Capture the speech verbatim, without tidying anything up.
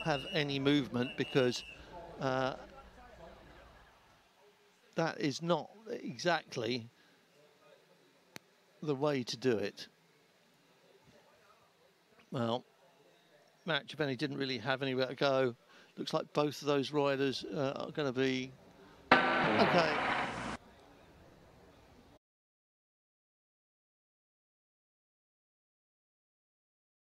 have any movement, because uh, that is not exactly the way to do it. Well, Marek Cerveny didn't really have anywhere to go. Looks like both of those riders uh, are going to be okay.